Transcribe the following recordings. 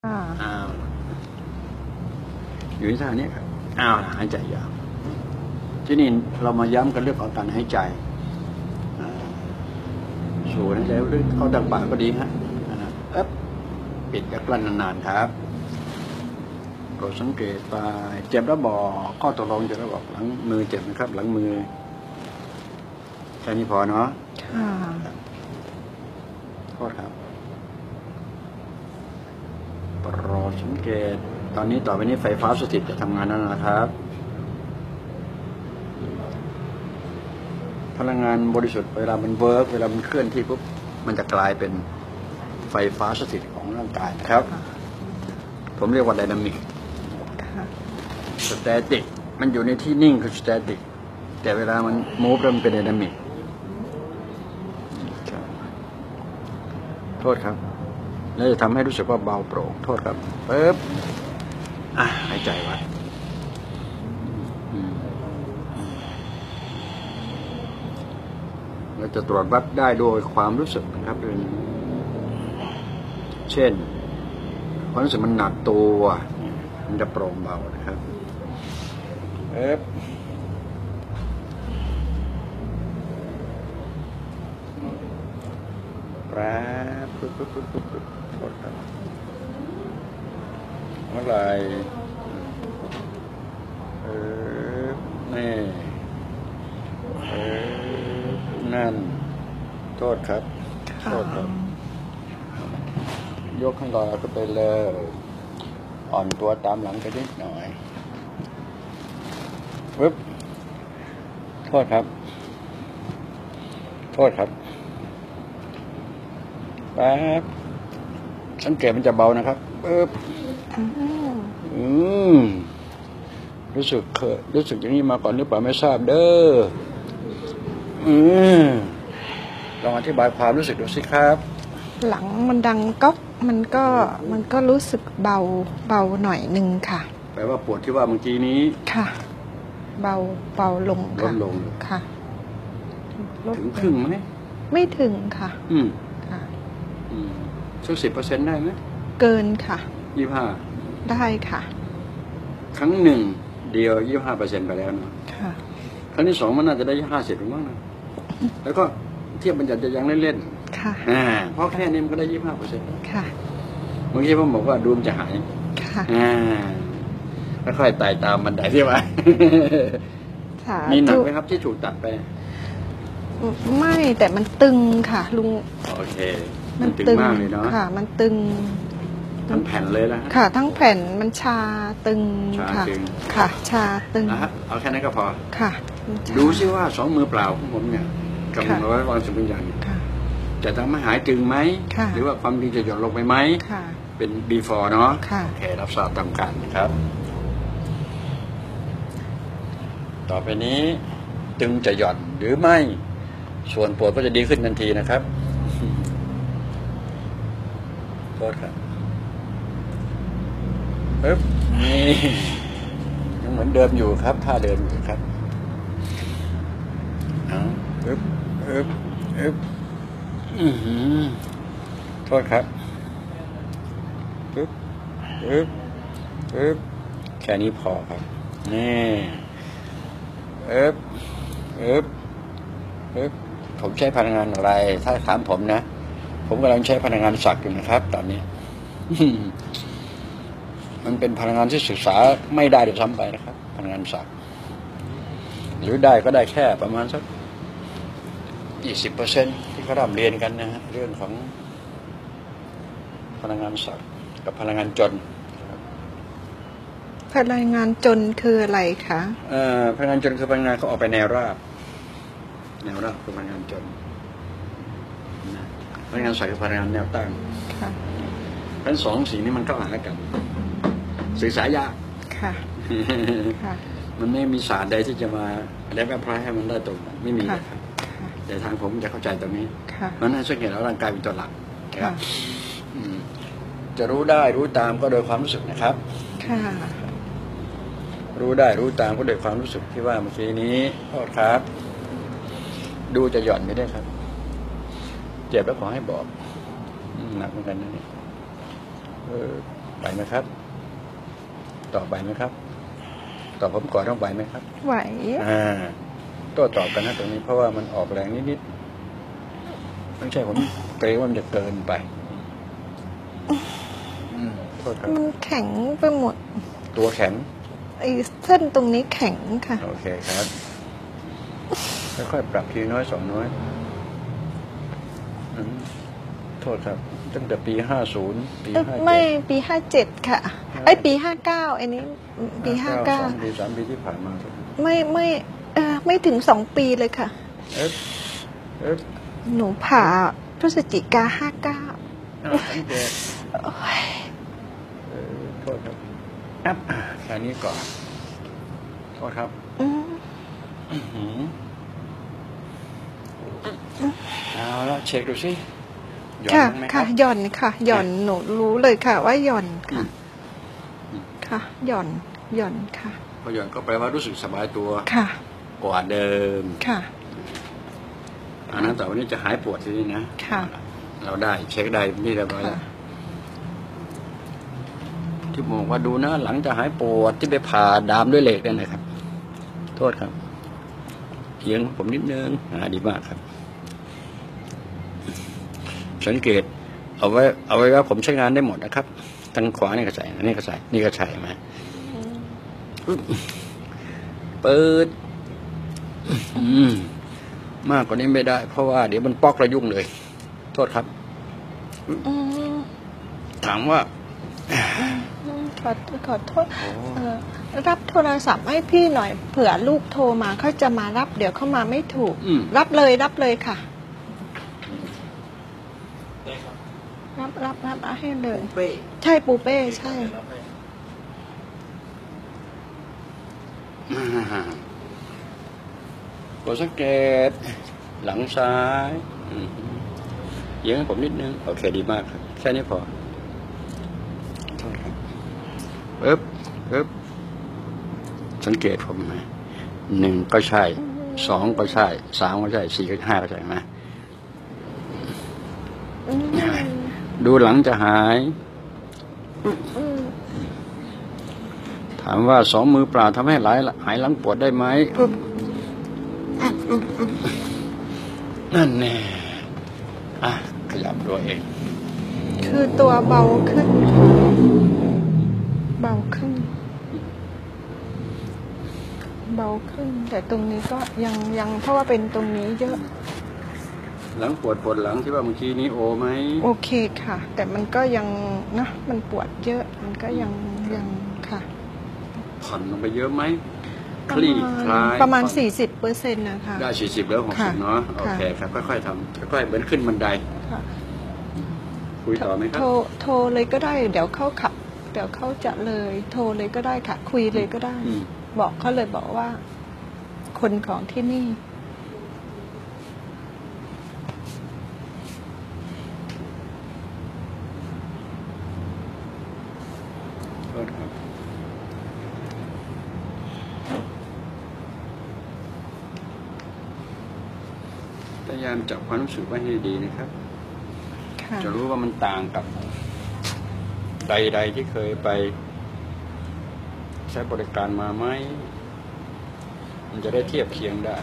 อ้าวอยู่ที่ท่านี้ครับอ้าวหายใจยาวที่นี่เรามาย้ำกันเรื่องของการหายใจสูดหายใจลึกเข้าดังปากก็ดีฮะปิดกลั้นนานๆครับโปรดสังเกตไปเจ็บแล้วบอกข้อตกลงเจ็บแล้วบอกหลังมือเจ็บนะครับหลังมือแค่นี้พอเนาะโทษครับโปรดสังเกตตอนนี้ต่อไปนี้ไฟฟ้าสถิตจะทำงานแล้วนะครับพลังงานบริสุทธิ์เวลามันเวิร์กเวลามันเคลื่อนที่ปุ๊บมันจะกลายเป็นไฟฟ้าสถิตของร่างกายนะครับผมเรียกว่าไดนามิกสแตติกมันอยู่ในที่นิ่งคือสแตติกแต่เวลามันมูฟมันเป็นไดนามิกโทษครับแล้วจะทำให้รู้สึกว่าเบาโปร่งโทษครับปึ๊บหายใจไว้เราจะตรวจวัดได้โดยความรู้สึกนะครับเช่นความรู้สึกมันหนักตัวมันจะโปร่งเบานะครับปึ๊บแป๊บปึ๊บโทษครับเมื่อไหร่นี่นั่นโทษครับโทษครับยกข้างหลังก็ไปเลยอ่อนตัวตามหลังไปนิดหน่อยปึ๊บโทษครับโทษครับแป๊บสังเกตมันจะเบานะครับปึ๊บรู้สึกอย่างนี้มาก่อนหรือเปล่าไม่ทราบเด้อลองอธิบายความรู้สึกดูสิครับหลังมันดังก๊อกมันก็รู้สึกเบาหน่อยนึงค่ะแปลว่าปวดที่ว่าเมื่อกี้นี้ค่ะเบาลงลดลงค่ะถึงครึ่งไหมไม่ถึงค่ะค่ะสัก10%ได้ไหมเกินค่ะ 25 ได้ค่ะครั้งหนึ่งเดียว25%ไปแล้วนะค่ะครั้งที่2มันน่าจะได้50หรือมั้งนะแล้วก็เทียบมันจะยังเล่นๆค่ะเพราะแค่นี้มันก็ได้25% ค่ะเมื่อกี้ผมบอกว่าดูมจะหายค่ะแล้วค่อยไต่ตามบันไดที่ว่ามีหนักไหมครับที่ถูกตัดไปไม่แต่มันตึงค่ะลุงโอเคมันตึงมากเลยเนาะค่ะมันตึงทั้งแผ่นเลยนะค่ะทั้งแผ่นมันชาตึงค่ะค่ะชาตึงเอาแค่นั้นก็พอค่ะดูซิว่า2 มือเปล่าของผมเนี่ยกับมือไว้วางสิ่งอย่างจะทำให้หายตึงไหมหรือว่าความดีจะหย่อนลงไปไหมเป็น before เนาะโอเครับทราบตามกันนะครับต่อไปนี้ตึงจะหย่อนหรือไม่ส่วนปวดก็จะดีขึ้นทันทีนะครับโทษครับปึ๊บนี่ยังเหมือนเดิมอยู่ครับท่าเดิมอยู่ครับปึ๊บโทษครับปึ๊บแค่นี้พอครับนี่ผมใช้พลังงานอะไรถ้าถามผมนะผมกำลังใช้พลังงานศักดิ์อยู่นะครับตอนนี้มันเป็นพลังงานที่ศึกษาไม่ได้ด้วยซ้ำไปนะครับพลังงานศักดิ์หรือได้ก็ได้แค่ประมาณสัก20%ที่เขาเรียนกันนะฮะเรื่องของพลังงานศักดิ์กับพลังงานจนพลังงานจนคืออะไรคะพลังงานจนคือพลังงานเขาออกไปแนวราบคือพลังงานจนพลังงานศักดิ์คือพลังงานแนวตั้งทั้ง2 สิ่งนี้มันเข้าหากันศึกษายากมันไม่มีศาสตร์ใดที่จะมาแอพพลายให้มันได้ตรงไม่มีครับแต่ทางผมจะเข้าใจตรงนี้มันน่าสังเกตแล้วร่างกายเป็นตัวหลักครับจะรู้ได้รู้ตามก็โดยความรู้สึกนะครับรู้ได้รู้ตามก็โดยความรู้สึกที่ว่าเมื่อกี้นี้โทษครับดูจะหย่อนไม่ได้ครับเจ็บแล้วขอให้บอกหนักเหมือนกันนะนี่ไหวไหมครับตอบไหวไหมครับตอบผมก่อนต้องไหวไหมครับไหวโต้ตอบกันนะตรงนี้เพราะว่ามันออกแรงนิดๆไม่ใช่ผมเกรงว่ามันจะเกินไปโทษครับมันแข็งไปหมดตัวแข็งไอ้เส้นตรงนี้แข็งค่ะโอเคครับค่อยๆปรับทีน้อยสองน้อยโทษครับ ตั้งแต่ปี50ปี57 ไม่ปี57ค่ะไอ้ปี59อันนี้ปี 2 ปี 3 ปีที่ผ่านมาไม่ถึง2 ปีเลยค่ะเอ๊ะหนูผ่าพฤศจิกาสังเกตโทษครับแค่นี้ก่อนโทษครับเอาละเช็คดูสิหย่อนค่ะบ้างไหมคค่ะรับหย่อนค่ะหย่อนหนูรู้เลยค่ะ ว่าหย่อนค่ะค่ะหย่อนค่ะพอหย่อนก็แปลว่ารู้สึกสบายตัวค่ะกว่าเดิมค่ะอันนั้นแต่วันนี้จะหายปวดทีนี้นะค่ะเราได้เช็คได้นี่เรียบร้อยแล้วที่บอกว่าดูนะหลังจะหายปวดที่ไปผ่าดามด้วยเหล็กเนี่ยนะครับ โทษครับเอียงผมนิดนึงดีมากครับ สังเกตเอาไว้ว่าผมใช้งานได้หมดนะครับทางขวานี่ก็ใส่นี่ก็ใส่นี่ก็ใส่มาเปิดมากกว่านี้ไม่ได้เพราะว่าเดี๋ยวมันปอกระยุ่งเลย โทษครับถามว่าขอโทษรับโทรศัพท์ให้พี่หน่อยเผื่อลูกโทรมาเขาจะมารับเดี๋ยวเขามาไม่ถูกรับเลยค่ะรับให้เลยใช่ปูเป้ใช่กดสังเกตหลังซ้ายเยียงให้ผมนิดนึงโอเคดีมากครับแค่นี้พอโทษครับปึ๊บสังเกตผมนะ1ก็ใช่2ก็ใช่3ก็ใช่4ก็5ก็ใช่ไหมดูหลังจะหายถามว่า2 มือเปล่าทำให้หายหลังปวดได้ไหมนั่นแน่ขยับตัวเองคือตัวเบาขึ้นเบาขึ้นแต่ตรงนี้ก็ยังเพราะว่าเป็นตรงนี้เยอะหลังปวดหลังที่ว่าเมื่อกี้นี้โอไหมโอเคค่ะแต่มันก็ยังนะมันปวดเยอะมันก็ยังค่ะผ่อนลงไปเยอะไหมคลี่คลายประมาณ40%นะคะได้40แล้ว60เนาะโอเคครับค่อยๆทำค่อยๆเหมือนขึ้นบันไดคุยต่อไหมครับโทรเลยก็ได้เดี๋ยวเขาจะเลยโทรเลยก็ได้ค่ะคุยเลยก็ได้บอกเขาเลยบอกว่าคนของที่นี่พยายามจับความรู้สึกไว้ให้ดีนะครับจะรู้ว่ามันต่างกับใดๆที่เคยไปใช้บริการมาไหมมันจะได้เทียบเคียงได้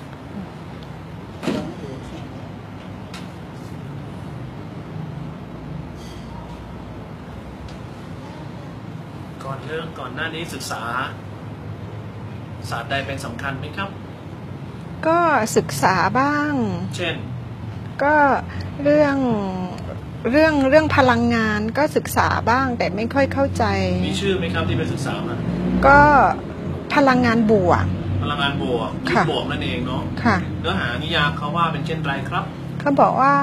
ก่อนหน้านี้ศึกษาศาสตร์ใดเป็นสำคัญไหมครับก็ศึกษาบ้างเช่นก็เรื่องพลังงานก็ศึกษาบ้างแต่ไม่ค่อยเข้าใจมีชื่อไหมครับที่ไปศึกษามาก็พลังงานบวกพลังงานบวกคิดบวกนั่นเองเนาะค่ะเนื้อหานิยามเขาว่าเป็นเช่นไรครับเขาบอกว่า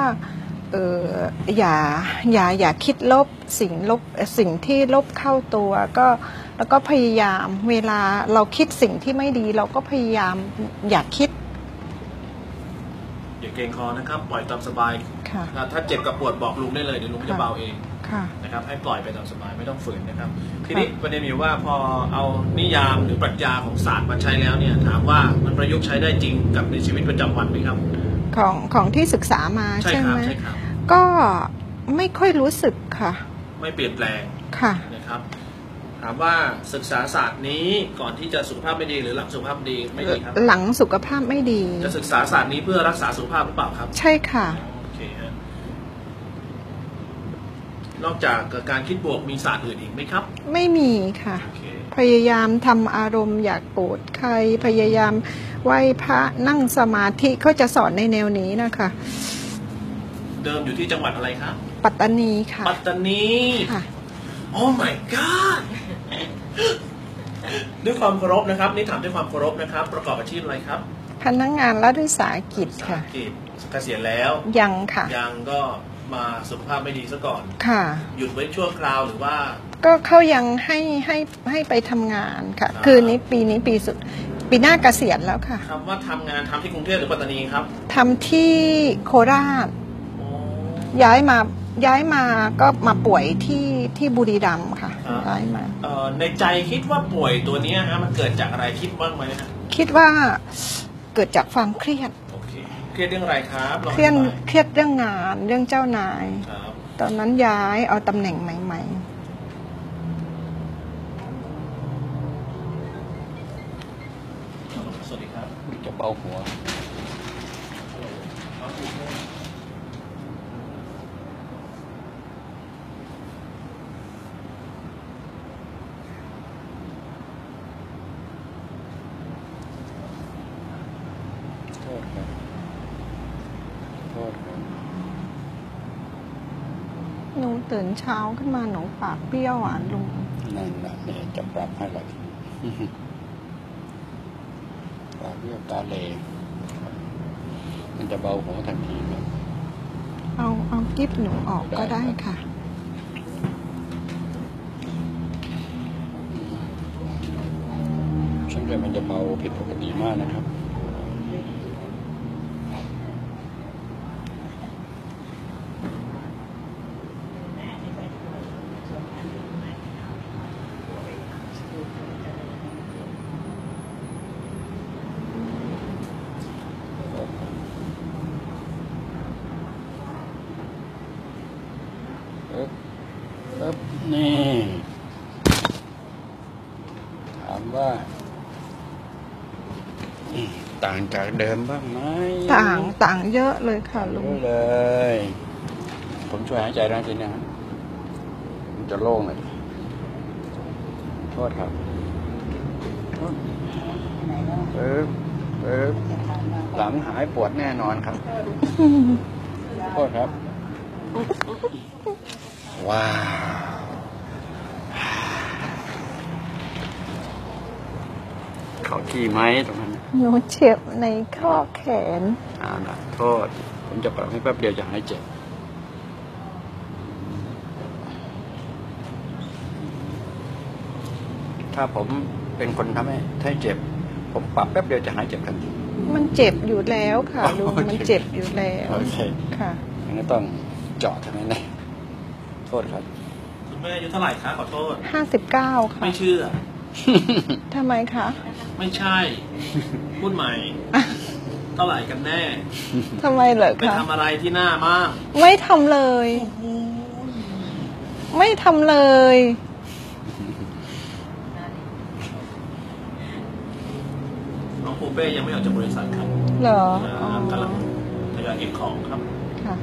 อย่าคิดลบสิ่งที่ลบเข้าตัวแล้วก็พยายามเวลาเราคิดสิ่งที่ไม่ดีเราก็พยายามอย่าคิดอย่าเกรงคอนะครับปล่อยตามสบายถ้าเจ็บกับปวดบอกลุงได้เลยเดี๋ยวลุงจะเบาเองนะครับให้ปล่อยไปตามสบายไม่ต้องฝืนนะครับทีนี้ประเด็นมีว่าพอเอานิยามหรือปรัชญาของศาสตร์มาใช้แล้วเนี่ยถามว่ามันประยุกต์ใช้ได้จริงกับในชีวิตประจำวันไหมครับของที่ศึกษามาใช่ไหมก็ไม่ค่อยรู้สึกค่ะไม่เปลี่ยนแปลงค่ะนะครับถามว่าศึกษาศาสตร์นี้ก่อนที่จะสุขภาพไม่ดีหรือหลังสุขภาพดีไม่ดีครับหลังสุขภาพไม่ดีจะศึกษาศาสตร์นี้เพื่อรักษาสุขภาพหรือเปล่าครับใช่ค่ะโอเคฮะนอกจากการคิดบวกมีศาสตร์อื่นอีกไหมครับไม่มีค่ะพยายามทำอารมณ์อยากโกรธใครพยายามไหว้พระนั่งสมาธิเขาจะสอนในแนวนี้นะคะเดิมอยู่ที่จังหวัดอะไรครับปัตตานีค่ะปัตตานีค่ะโอ้ my god ด้วยความเคารพนะครับนี่ถามด้วยความเคารพนะครับประกอบอาชีพอะไรครับพนักงานรัฐวิสาหกิจค่ะเกษียณแล้วยังค่ะยังก็มาสุขภาพไม่ดีซะก่อนค่ะหยุดไว้ชั่วคราวหรือว่าก็เขายังให้ไปทำงานค่ะคือปีนี้ปีหน้าเกษียณแล้วค่ะคำว่าทำงานทำที่กรุงเทพหรือปัตตานีครับทำที่โคราชย้ายมาก็มาป่วยที่บุรีรัมย์ค่ะย้ายมาในใจคิดว่าป่วยตัวนี้ฮะมันเกิดจากอะไรคิดบ้างไหมฮะคิดว่าเกิดจากความเครียดโอเคเครียดเรื่องอะไรครับเครียดเรื่องงานเรื่องเจ้านายตอนนั้นย้ายเอาตำแหน่งใหม่สวัสดีครับจะเบาหัวหนูตื่นเช้าขึ้นมาหนูปากเปรี้ยวอ่ะลุงนั่นนะเนี่ยจะปรับให้เราปากเปรี้ยวตาเหลมันจะเบาหัวทันทีเลยเอากิ๊บหนูออกก็ได้ค่ะช่างใจมันจะเบาผิดปกติมากนะครับนี่ถามว่าต่างจากเดิมบ้างไหมต่างเยอะเลยค่ะลุงเยอะเลยผมช่วยหายใจได้ทีนี้มันจะโล่งเลยโทษครับหลังหายปวดแน่นอนครับโทษครับว้าวเขาที่ไหมตรงนั้นหนูเจ็บในข้อแขนล่ะโทษผมจะปรับให้แป๊บเดียวจะหายเจ็บถ้าผมเป็นคนทำให้เจ็บผมปรับแป๊บเดียวจะหายเจ็บทันทีมันเจ็บอยู่แล้วค่ะลุงมันเจ็บอยู่แล้วโอเคค่ะงั้นต้องเจาะเท่านั้นเองโทษครับคุณแม่อายุเท่าไหร่คะขอโทษ 59ค่ะไม่เชื่อทำไมคะไม่ใช่พูดใหม่เท่าไหร่กันแน่ทำไมเหรอคะไปทำอะไรที่หน้ามากไม่ทำเลยไม่ทำเลยน้องปูเป้ยังไม่ออกจากบริษัทครับเหรอกำลังทยอยเก็บของครับค่ะ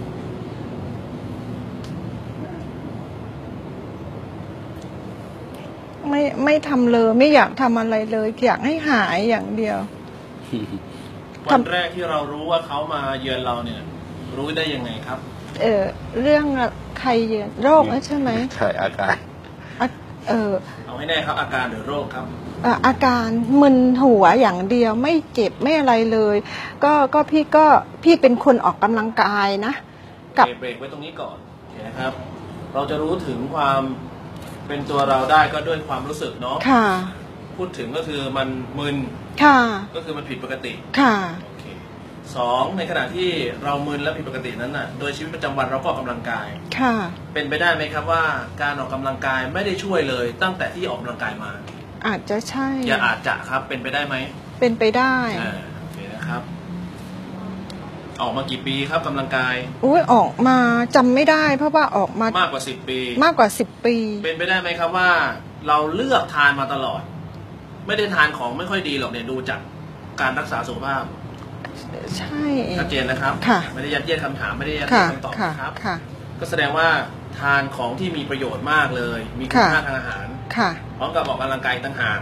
ไม่ทำเลยไม่อยากทำอะไรเลยอยากให้หายอย่างเดียววันแรกที่เรารู้ว่าเขามาเยือนเราเนี่ยรู้ได้ยังไงครับเรื่องใครเยือนโรคใช่ไหมใช่อาการเอาให้แน่ครับอาการหรือโรคครับอาการมึนหัวอย่างเดียวไม่เจ็บไม่อะไรเลยก็พี่เป็นคนออกกำลังกายนะกับเบรกไว้ตรงนี้ก่อนนะครับเราจะรู้ถึงความเป็นตัวเราได้ก็ด้วยความรู้สึกเนาะค่ะพูดถึงก็คือมันมึนค่ะก็คือมันผิดปกติค่ะโอเค2ในขณะที่เรามึนและผิดปกตินั้นน่ะโดยชีวิตประจำวันเราก็ออกกำลังกายค่ะเป็นไปได้ไหมครับว่าการออกกำลังกายไม่ได้ช่วยเลยตั้งแต่ที่ออกกำลังกายมาอาจจะใช่อาจจะครับเป็นไปได้ไหมเป็นไปได้โอเคนะครับออกมากี่ปีครับกำลังกายอุ้ยออกมาจำไม่ได้เพราะว่าออกมามากกว่า10 ปีมากกว่า10 ปีเป็นไปได้ไหมครับว่าเราเลือกทานมาตลอดไม่ได้ทานของไม่ค่อยดีหรอกเนี่ยดูจากการรักษาสุขภาพใช่ชัดเจนนะครับไม่ได้ยัดเยียดคำถามไม่ได้ยัดเยียดคำตอบครับก็แสดงว่าทานของที่มีประโยชน์มากเลยมีคุณค่าทางอาหารพร้อมกับออกกำลังกายต่างหาก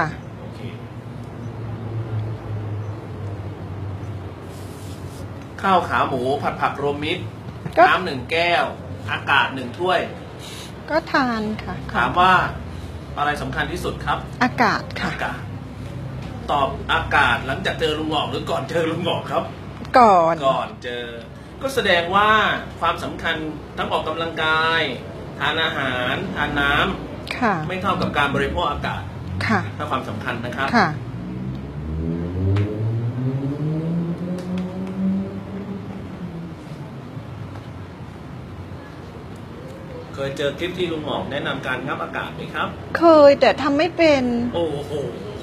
ข้าวขาหมูผัดผักรวมมิตรน้ำ1 แก้วอากาศ1 ถ้วยก็ทานค่ะถามว่าอะไรสำคัญที่สุดครับอากาศค่ะอากาศตอบอากาศหลังจากเจอลุงหงอกหรือก่อนเจอลุงหงอกครับก่อนเจอก็แสดงว่าความสำคัญทั้งออกกำลังกายทานอาหารทานน้ำไม่เท่ากับการบริโภคอากาศถ้าความสำคัญนะครับเคยเจอคลิปที่ลุงหงอกแนะนำการงับอากาศไหมครับเคยแต่ทำไม่เป็นโอ้โห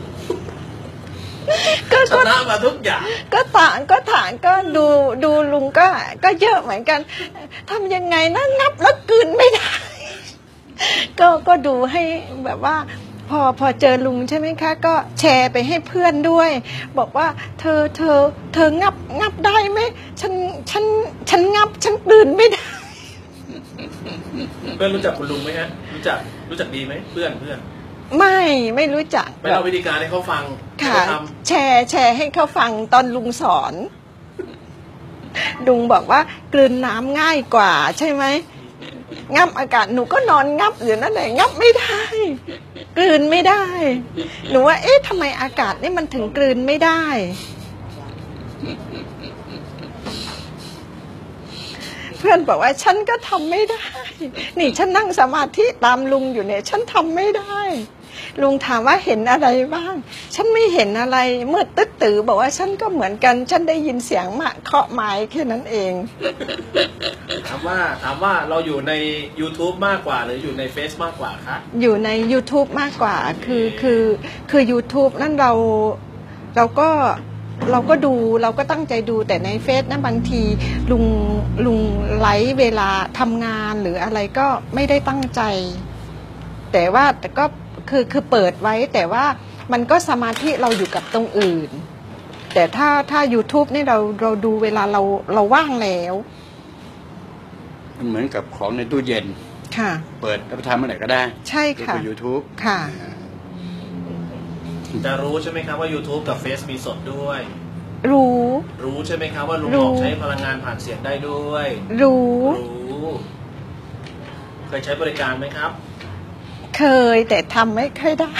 ชนะมาทุกอย่างก็ถางก็ดูลุงก็เยอะเหมือนกันทำยังไงนะงับแล้วกลืนไม่ได้ก็ดูให้แบบว่าพอเจอลุงใช่ไหมคะก็แชร์ไปให้เพื่อนด้วยบอกว่าเธองับได้ไหมฉันงับฉันกลืนไม่ได้เพื่อนรู้จักคุณลุงไหมฮะรู้จักดีไหมเพื่อนไม่รู้จักไปเล่าวิธีการให้เขาฟังค่ะแชร์ให้เขาฟังตอนลุงสอนลุงบอกว่ากลืนน้ำง่ายกว่าใช่ไหมงับอากาศหนูก็นอนงับอยู่นั่นแหละงับไม่ได้กลืนไม่ได้หนูว่าเอ๊ะทำไมอากาศนี่มันถึงกลืนไม่ได้เพื่อนบอกว่าฉันก็ทำไม่ได้นี่ฉันนั่งสมาธิตามลุงอยู่เนี่ยฉันทำไม่ได้ลุงถามว่าเห็นอะไรบ้างฉันไม่เห็นอะไรมืดตึ๊ดตื้อบอกว่าฉันก็เหมือนกันฉันได้ยินเสียงมาเคาะไม้แค่นั้นเองถามว่าเราอยู่ใน YouTube มากกว่าหรืออยู่ในเฟซมากกว่าคะอยู่ใน YouTube มากกว่าคือ YouTube นั่นเราก็ดูเราก็ตั้งใจดูแต่ในเฟซนะบางทีลุงไลฟ์เวลาทำงานหรืออะไรก็ไม่ได้ตั้งใจแต่ก็คือเปิดไว้แต่ว่ามันก็สมาธิเราอยู่กับตรงอื่นแต่ถ้า YouTube นี่เราดูเวลาเราว่างแล้วมันเหมือนกับของในตู้เย็นเปิดรับประทานเมื่อไหร่ก็ได้ใช่ค่ะดู YouTube ค่ะจะรู้ใช่ไหมครับว่า YouTube กับ Face มีสดด้วยรู้ใช่ไหมครับว่าลุงหงอกใช้พลังงานผ่านเสียงได้ด้วยรู้เคยใช้บริการไหมครับเคยแต่ทำไม่ค่อยได้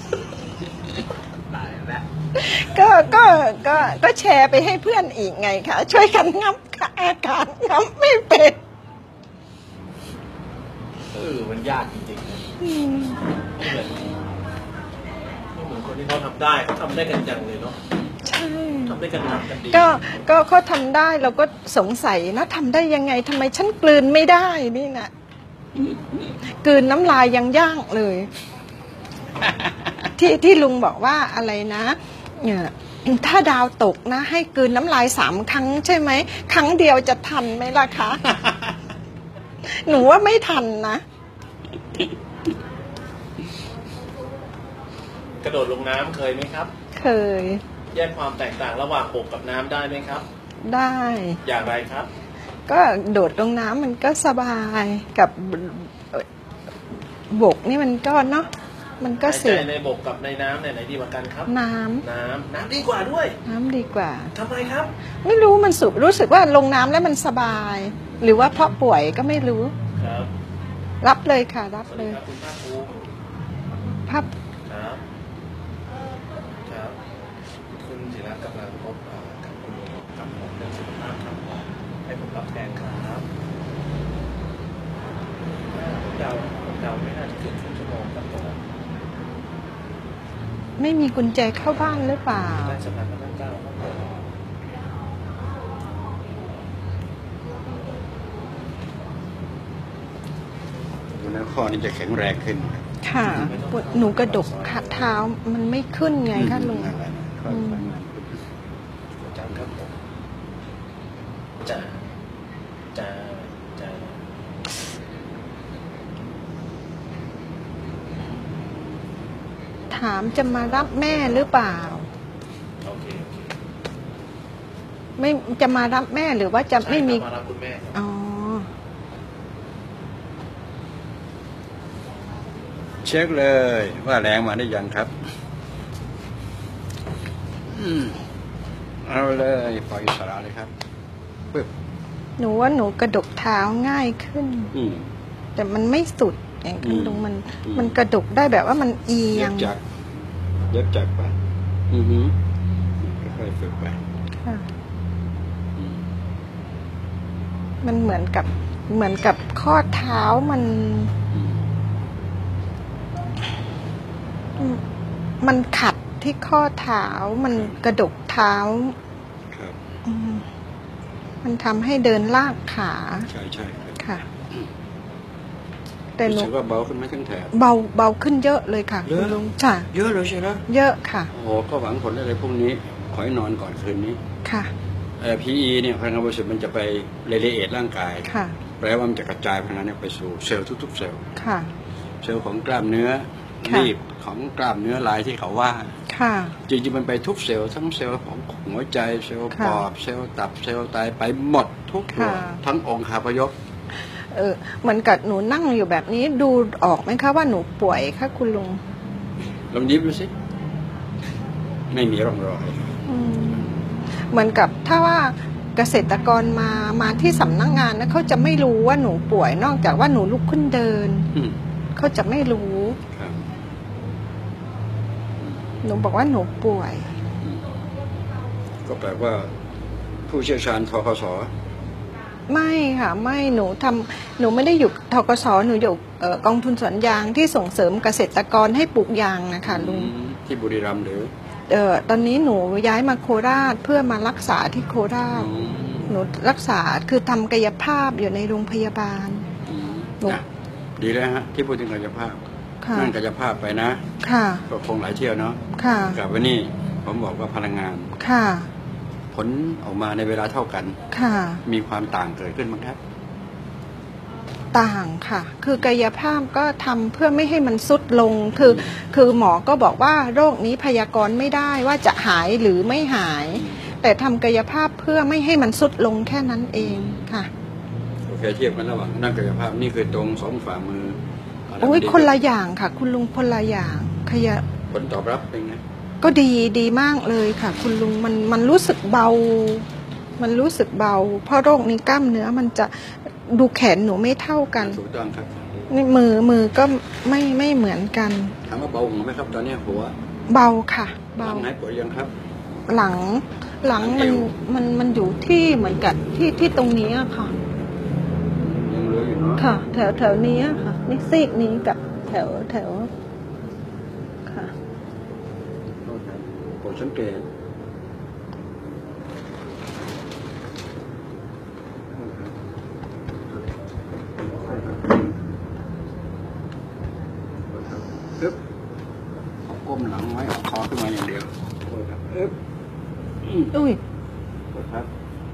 ก็แชร์ไปให้เพื่อนอีกไงคะช่วยกันงับอากาศงับไม่เป็นมันยากจริงๆนะไม่เหมือนคนที่เขาทำได้เขาทำได้กันจังเลยเนาะใช่ทำได้กันหนักกันดีก็เขาทำได้เราก็สงสัยนะทำได้ยังไงทำไมฉันกลืนไม่ได้นี่นะกลืนน้ำลายยังย่างเลยที่ลุงบอกว่าอะไรนะถ้าดาวตกนะให้กลืนน้ำลาย3 ครั้งใช่ไหมครั้งเดียวจะทันไหมล่ะคะหนูว่าไม่ทันนะกระโดดลงน้ำเคยไหมครับเคยแยกความแตกต่างระหว่างบกกับน้ำได้ไหมครับได้อย่างไรครับก็โดดลงน้ำมันก็สบายกับบกนี่มันก็เนาะมันก็เสี่ยงในบกกับในน้ำไหนดีกว่ากันครับน้ำดีกว่าด้วยน้ำดีกว่าทำไมครับไม่รู้มันรู้สึกว่าลงน้ำแล้วมันสบายหรือว่าเพราะป่วยก็ไม่รู้ครับรับเลยค่ะรับเลยคุณภาคภูมิภาพครับคุณศิระกำลังพบกับคุณกับผมเรื่องสุขภาพครับให้ผมรับแทนครับเดาไม่น่าจะเกินชั่วโมงครับผมไม่มีกุญแจเข้าบ้านหรือเปล่าได้สถานการณ์เก้าครับผมข้อนี้จะแข็งแรงขึ้นค่ะหนูกระดกขาเท้ามันไม่ขึ้นไงคะลุงอาจารย์ครับผมถามจะมารับแม่หรือเปล่าโอเคไม่จะมารับแม่หรือว่าจะไม่มีมารับคุณแม่อ๋อเช็คเลยว่าแรงมาได้ยังครับเอาเลยปล่อยอิสระเลยครับปึ๊บหนูว่าหนูกระดกเท้าง่ายขึ้น แต่มันไม่สุดอย่างคุณลุงมันกระดกได้แบบว่ามันเอียงเย็บจักไปค่อยๆฝึกไปค่ะ มันเหมือนกับข้อเท้ามันขัดที่ข้อเท้ามันกระดกเท้าครับมันทำให้เดินลากขาใช่ครับค่ะ แต่หนูรู้สึกว่าเบาขึ้นไหมทั้งแถบเบาขึ้นเยอะเลยค่ะเยอะคุณลุงจ้ะเยอะเลยใช่ไหมเยอะค่ะโอ้โหก็หวังผลอะไรพวกนี้ขอให้นอนก่อนคืนนี้ค่ะ PE เนี่ยพลังงานบริสุทธิ์มันจะไปเรดิเอทร่างกายค่ะแปลว่ามันจะกระจายพลังงานเนี่ยไปสู่เซลล์ทุกๆเซลล์ค่ะเซลล์ของกล้ามเนื้อค่ะรีบของกล้ามเนื้อลายที่เขาว่าค่ะจริงๆมันไปทุกเซลล์ทั้งเซลล์ของหัวใจเซลล์ค่ะปอดเซลล์ตับเซลล์ไตไปหมดทุกตัวค่ะทั้งองค์คาพยพเหมือนกับหนูนั่งอยู่แบบนี้ดูออกไหมคะว่าหนูป่วยคะคุณลุงลองยิ้มดูสิไม่มีร่องรอยเหมือนกับถ้าว่าเกษตรกรมาที่สำนักงานนะเขาจะไม่รู้ว่าหนูป่วย นอกจากว่าหนูลุกขึ้นเดิน เขาจะไม่รู้ครับหนูบอกว่าหนูป่วยก็แปลว่าผู้เชี่ยวชาญทกสไม่ค่ะไม่หนูไม่ได้อยู่ทกสหนูอยู่กองทุนสวนยางที่ส่งเสริมเกษตรกรให้ปลูกยางนะคะลุงที่บุรีรัมย์หรือตอนนี้หนูย้ายมาโคราชเพื่อมารักษาที่โคราชหนูรักษาคือทำกายภาพอยู่ในโรงพยาบาล หนูดีแล้วฮะที่พูดถึงกายภาพค่ะนั่งกายภาพไปนะค่ะก็คงหลายเที่ยวเนาะค่ะกลับวันนี้ผมบอกว่าพลังงานค่ะผลออกมาในเวลาเท่ากันค่ะมีความต่างเกิดขึ้นบ้างครับต่างค่ะ คือกายภาพก็ทำเพื่อไม่ให้มันสุดลง คือหมอก็บอกว่าโรคนี้พยากรณ์ไม่ได้ว่าจะหายหรือไม่หาย แต่ทำกายภาพเพื่อไม่ให้มันสุดลงแค่นั้นเองค่ะโอเคเทียบกันระหว่างนั่งกายภาพนี่คือตรงสองฝ่ามือโอ้ยคนละอย่างค่ะ คุณลุงคนละอย่างผลตอบรับเป็นไงก็ดีมากเลยค่ะ คุณลุงมันรู้สึกเบา มันรู้สึกเบา เพราะโรคนี้กล้ามเนื้อมันจะดูแขนหนูไม่เท่ากันถูกต้องครับนี่มือก็ไม่เหมือนกันถามว่าเบาหัวไหมครับตอนนี้หัวเบาค่ะ เบาหายปวดยังครับหลังมันอยู่ที่เหมือนกับที่ตรงนี้อะค่ะยังเหลืออยู่เนาะค่ะ แถวนี้อะค่ะนี่ซีกนี้กับแถวค่ะโปรดสังเกตปึ๊บเอาก้มหลังไว้เอาคอขึ้นมาอย่างเดียวปึ๊บอุ้ยกดครับ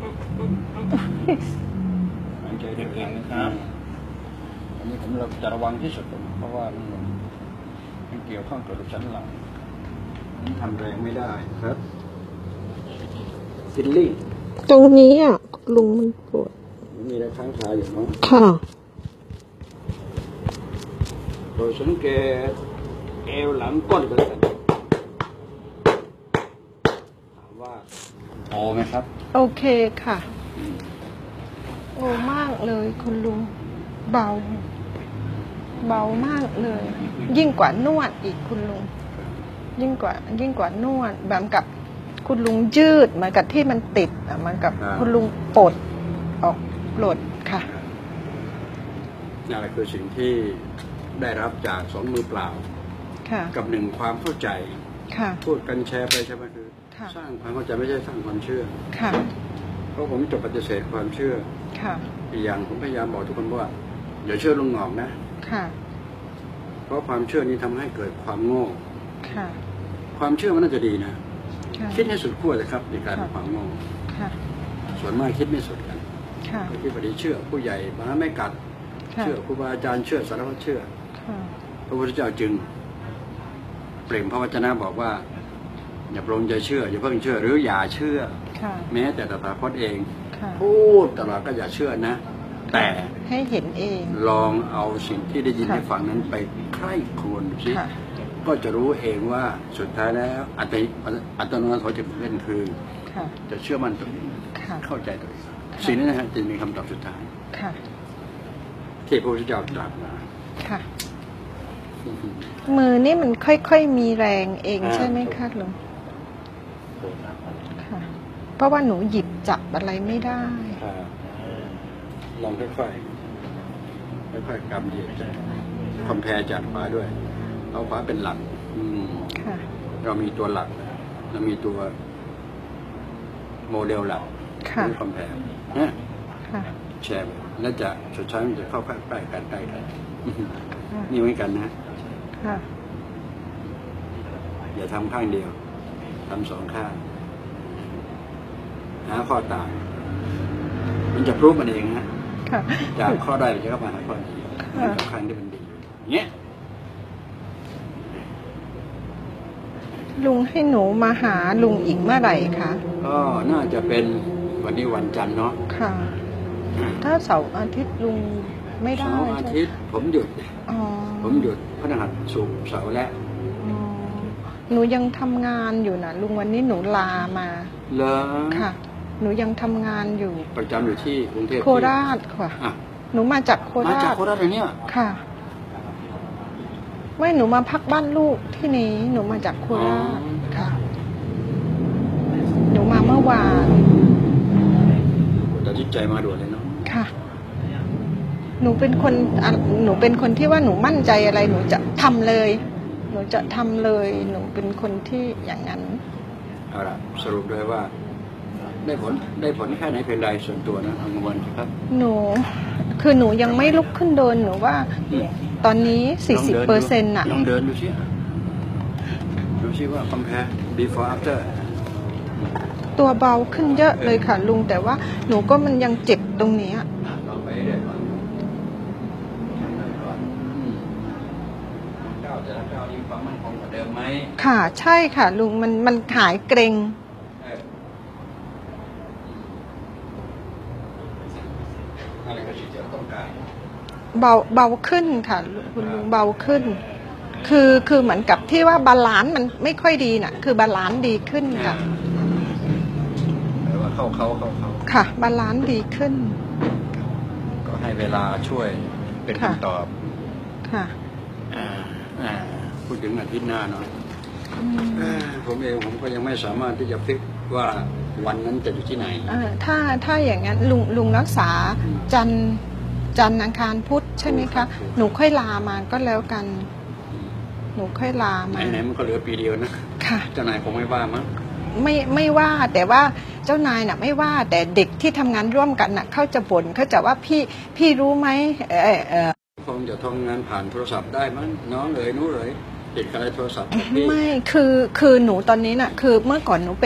หายใจเก่งๆนะครับอันนี้ผมเราจะระวังที่สุดเพราะว่ามันเกี่ยวข้องกับระบบชั้นหลังมันทำแรงไม่ได้ครับฟิลลิ่งตรงนี้อ่ะลุงมันปวดมีอะไรค้างคาอยู่เนาะค่ะโดยสังเกตเอวหลังก้นกันถามว่าโอไหมครับโอเคค่ะ โอ้มากเลยคุณลุงเบามากเลย ยิ่งกว่านวดอีกคุณลุงยิ่งกว่านวดแบบกับคุณลุงยืดเหมือนกับที่มันติดอะเหมือนกับคุณลุงปลดออกปลดค่ะนั่นแหละคือสิ่งที่ได้รับจากสองมือเปล่าค่ะกับหนึ่งความเข้าใจค่ะพูดกันแชร์ไปใช่ไหมคือค่ะสร้างความเข้าใจไม่ใช่สร้างความเชื่อค่ะเพราะผมจะปฏิเสธความเชื่อค่ะอีกอย่างผมพยายามบอกทุกคนว่าอย่าเชื่อลุงหงอกนะค่ะเพราะความเชื่อนี้ทำให้เกิดความโง่ค่ะความเชื่อมันน่าจะดีนะค่ะคิดให้สุดขั้วเลยครับในการเป็นความโง่ค่ะส่วนมากคิดไม่สุดกันค่ะที่พอดีเชื่อผู้ใหญ่บางไม่กัดค่ะเชื่อครูบาอาจารย์เชื่อสารพัดเชื่อค่ะพระพุทธเจ้าจึงเปล่งพระวจนะบอกว่า อย่าปรงใจเชื่ออย่าเพิ่งเชื่อหรืออย่าเชื่อค่ะแม้แต่ตถาคตเองค่ะพูดตลอดก็อย่าเชื่อนะ แต่ให้เห็นเองลองเอาสิ่งที่ได้ยินค่ะได้ฟังนั้นไปใคร่ครวญดูสิค่ะก็จะรู้เองว่าสุดท้ายแล้วอัตโนมัติจะเล่นคือค่ะจะเชื่อมั่นตัวเองค่ะเข้าใจตัวเองสิ่งนี้นะฮะจะมีคำตอบสุดท้ายค่ะที่พระพุทธเจ้าตรัสมาค่ะ มือนี่มันค่อยๆมีแรงเองใช่ไหมคะลุงค่ะ เพราะว่าหนูหยิบจับอะไรไม่ได้ลองค่อยๆกำเหยียดคอมแพร์จากขวาด้วยเอาขวาเป็นหลักค่ะเรามีตัวหลักเรามีตัวโมเดลหลักค่ะหรือคอมแพร์นะค่ะแชร์ไปแล้วจะสุดท้ายมันจะเข้าใกล้กันนี่เหมือนกันนะค่ะอย่าทำข้างเดียวทำสองข้างหาข้อต่างมันจะพรูฟมันเองฮะค่ะจากข้อได้จะเข้ามาหาข้อดีค่ะกับข้างที่มันดีเงี้ยลุงให้หนูมาหาลุงอีกเมื่อไหร่คะก็น่าจะเป็นวันนี้วันจันทร์เนาะค่ะ ถ้าเสาร์อาทิตย์ลุงไม่ได้เสาร์อาทิตย์ผมหยุดอ๋อผมหยุดพฤหัสศุกร์เสาร์และอ๋อหนูยังทำงานอยู่นะลุงวันนี้หนูลามาเลอค่ะ หนูยังทำงานอยู่ประจำอยู่ที่กรุงเทพโคราชค่ะอ่ะหนูมาจากโคมาราจากชโคราชเลยเนี่ยค่ะ ไม่หนูมาพักบ้านลูกที่นี้ หนูมาจากโคราชค่ะ หนูมาเมื่อวานตัดสินใจมาด่วนเลยเนาะค่ะ หนูเป็นคนที่ว่าหนูมั่นใจอะไร หนูจะทำเลย หนูจะทำเลย หนูเป็นคนที่อย่างนั้นเอาล่ะสรุปเลยว่า ได้ผลแค่ไหนเพียงใดส่วนตัวนะเอาเงินครับหนู คือหนูยังไม่ลุกขึ้นเดินหนูว่า ตอนนี้ 40%น่ะลองเดินดูสิดูสิว่า compare before after ตัวเบาขึ้นเยอะเลยค่ะลุง แต่ว่าหนูก็มันยังเจ็บตรงเนี้ยลองไปเรื่อยก่อนก้าวแต่ละก้าวมีความมั่นคงกว่าเดิมไหมค่ะ ใช่ค่ะลุงมันหายเกรงอะไรก็ที่จะต้องการเบาขึ้นค่ะคุณลุงเบาขึ้น คือเหมือนกับที่ว่าบาลานซ์มันไม่ค่อยดีน่ะ คือบาลานซ์ดีขึ้นค่ะแปลว่าเข้าค่ะ บาลานซ์ดีขึ้นก็ให้เวลาช่วยเป็นค่ะคำตอบค่ะพูดถึงอาทิตย์หน้าเนาะผมเองผมก็ยังไม่สามารถที่จะฟิกว่าวันนั้นจะอยู่ที่ไหนถ้าอย่างนั้นลุงรักษาจันทร์อังคารพุธใช่ไหมคะ หนูค่อยลามาก็แล้วกัน หนูค่อยลามาไหนๆมันก็เหลือปีเดียวนะค่ะเจ้านายคงไม่ว่ามั้งไม่ว่าแต่ว่าเจ้านายน่ะไม่ว่าแต่เด็กที่ทำงานร่วมกันน่ะเขาจะบ่นเขาจะว่าพี่รู้ไหมคงจะทำงานผ่านโทรศัพท์ได้มั้งน้องเลยนู้นเลยติดอะไรโทรศัพท์พี่ไม่คือหนูตอนนี้น่ะคือเมื่อก่อนหนู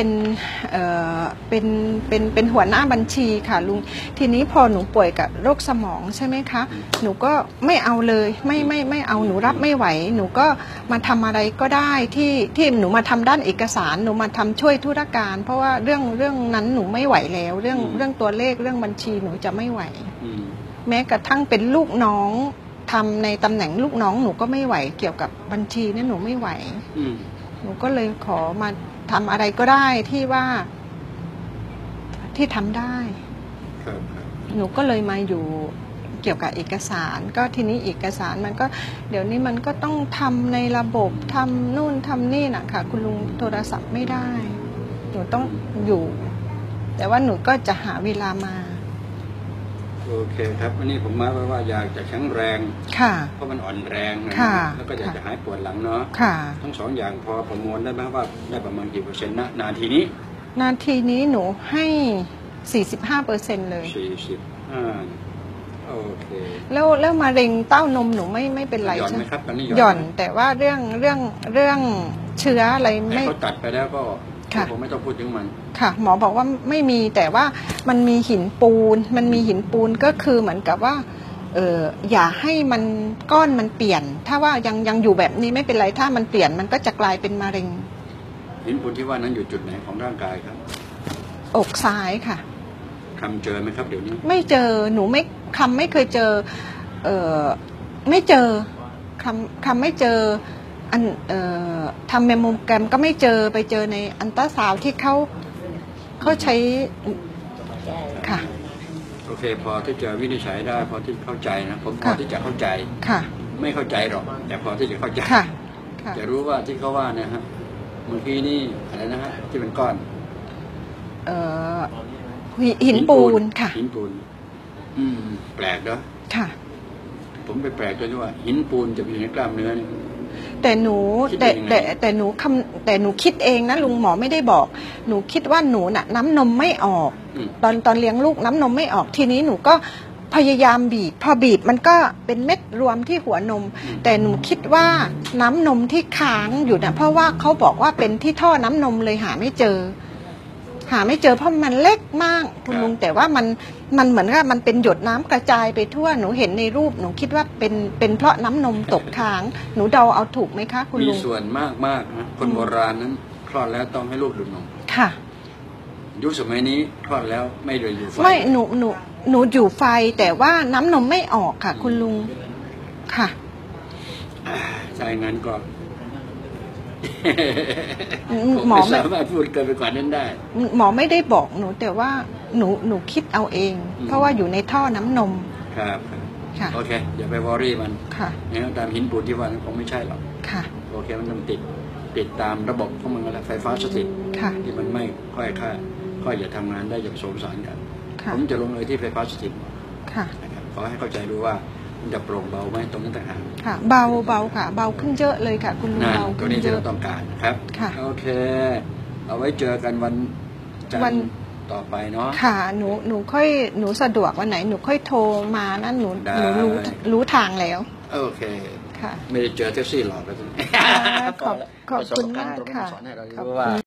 เป็นหัวหน้าบัญชีค่ะลุงทีนี้พอหนูป่วยกับโรคสมองใช่ไหมคะหนูก็ไม่เอาเลยไม่เอาหนูรับไม่ไหว หนูก็มาทำอะไรก็ได้ที่หนูมาทำด้านเอกสารหนูมาทำช่วยธุรการ เพราะว่าเรื่องนั้นหนูไม่ไหวแล้วเรื่องตัวเลขเรื่องบัญชีหนูจะไม่ไหว แม้กระทั่งเป็นลูกน้องทำในตำแหน่งลูกน้องหนูก็ไม่ไหวเกี่ยวกับบัญชีเนี่ยหนูไม่ไหวหนูก็เลยขอมาทำอะไรก็ได้ที่ว่าที่ทำได้ หนูก็เลยมาอยู่เกี่ยวกับเอกสาร ก็ทีนี้เอกสารมันก็เดี๋ยวนี้มันก็ต้องทำในระบบทำนู่นทำนี่นะค่ะคุณลุงโทรศัพท์ไม่ได้หนูต้องอยู่ แต่ว่าหนูก็จะหาเวลามาโอเคครับวันนี้ผมมาว่าอยากจะแข็งแรงค่ะเพราะมันอ่อนแรงนะแล้วก็อยากจะหายปวดหลังเนาะค่ะทั้งสองอย่างพอประมวลได้ไหมว่าได้ประมาณกี่เปอร์เซ็นต์นะนาทีนี้หนูให้45%เลย 45โอเคแล้วมะเร็งเต้านมหนูไม่เป็นไรใช่ไหมครับตอนนี้หย่อนแต่ว่าเรื่องเชื้ออะไรไม่เขาตัดไปแล้วก็ผมไม่ต้องพูดถึงมันค่ะหมอบอกว่าไม่มีแต่ว่ามันมีหินปูนก็คือเหมือนกับว่าอย่าให้มันก้อนมันเปลี่ยน ถ้าว่ายังอยู่แบบนี้ไม่เป็นไรถ้ามันเปลี่ยนมันก็จะกลายเป็นมะเร็งหินปูนที่ว่านั้นอยู่จุดไหนของร่างกายครับอกซ้ายค่ะคำเจอไหมครับเดี๋ยวนี้ไม่เจอหนูไม่เคยเจอไม่เจอคำไม่เจอทำเมมโมแกรมก็ไม่เจอไปเจอในอัลตราซาวด์ที่เขาใช้ค่ะโอเคพอที่จะวินิจฉัยได้พอที่เข้าใจนะผมพอที่จะเข้าใจค่ะไม่เข้าใจหรอกแต่พอที่จะเข้าใจค่ะจะรู้ว่าที่เขาว่านะฮะเมื่อกี้นี่อะไรนะฮะที่เป็นก้อนหินปูนค่ะหินปูนแปลกเนาะค่ะผมไปแปลกด้วยที่ว่าหินปูนจะไปอยู่ในกล้ามเนื้อนี่แต่หนูแต่หนูคิดเองนะลุงหมอไม่ได้บอก หนูคิดว่าหนูน่ะน้ำนมไม่ออก ตอนเลี้ยงลูกน้ำนมไม่ออกทีนี้หนูก็พยายามบีบพอบีบมันก็เป็นเม็ดรวมที่หัวนม แต่หนูคิดว่าน้ำนมที่ค้างอยู่นะเพราะว่าเขาบอกว่าเป็นที่ท่อน้ำนมเลยหาไม่เจอเพราะมันเล็กมากคุณลุงแต่ว่ามันเหมือนกับมันเป็นหยดน้ำกระจายไปทั่วหนูเห็นในรูปหนูคิดว่าเป็นเพราะน้ำนมตกค้างหนูเดาเอาถูกไหมคะคุณมีลุงส่วนมากนะคนโบราณนั้นคลอดแล้วต้องให้ลูกดูดนมค่ะยุคสมัยนี้คลอดแล้วไม่เลยอยู่ไฟไม่หนูอยู่ไฟแต่ว่าน้ำนมไม่ออกค่ะ คุณลุงค่ะใช่งั้นก็หมอไม่ไม่สามารถพูดเกินไปกว่านั้นได้หมอไม่ได้บอกหนูแต่ว่าหนูคิดเอาเอง เพราะว่าอยู่ในท่อน้ำนมครับค่ะโอเคอย่าไปวอรี่มันค่ะเนี่ยตามหินปูนที่ว่านั้นคงไม่ใช่หรอกค่ะโอเคมันต้องติดตามระบบของมันแหละไฟฟ้าสถิตค่ะที่มันไม่ค่อยจะทำงานได้อย่างผสมผสานกันค่ะผมจะลงเลยที่ไฟฟ้าสถิตค่ะนะครับขอให้เข้าใจดูว่ามันจะโปร่งเบาไหมตรงนั้นต่างหากค่ะ เบาค่ะ เบาขึ้นเยอะเลยค่ะ คุณลุงนะเบาตัขึ้วน นี้เยที่อะเราต้องการนะครับค่ะโอเค เอาไว้เจอกันวันจันวันทร์ต่อไปเนาะค่ะหนูสะดวกวันไหนหนูค่อยโทรมานั่นหนูได้รู้ทางแล้วโอเคค่ะไม่ได้เจอแท็กซี่หลอกแล้วขอบคุณมากค่ะสอนให้เราขอบรู้คุณว่า